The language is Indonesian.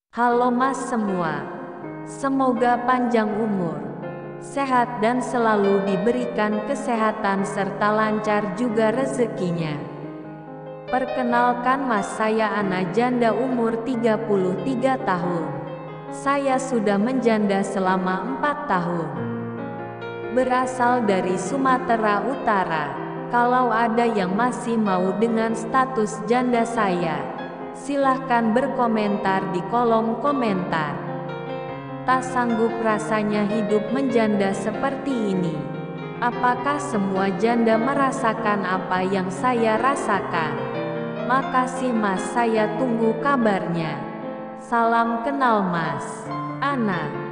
Halo Mas semua, semoga panjang umur, sehat dan selalu diberikan kesehatan serta lancar juga rezekinya. Perkenalkan Mas, saya Ana, janda umur 33 tahun. Saya sudah menjanda selama 4 tahun. Berasal dari Sumatera Utara. Kalau ada yang masih mau dengan status janda saya, silahkan berkomentar di kolom komentar. Tak sanggup rasanya hidup menjanda seperti ini. Apakah semua janda merasakan apa yang saya rasakan? Makasih Mas, saya tunggu kabarnya. Salam kenal Mas Ana.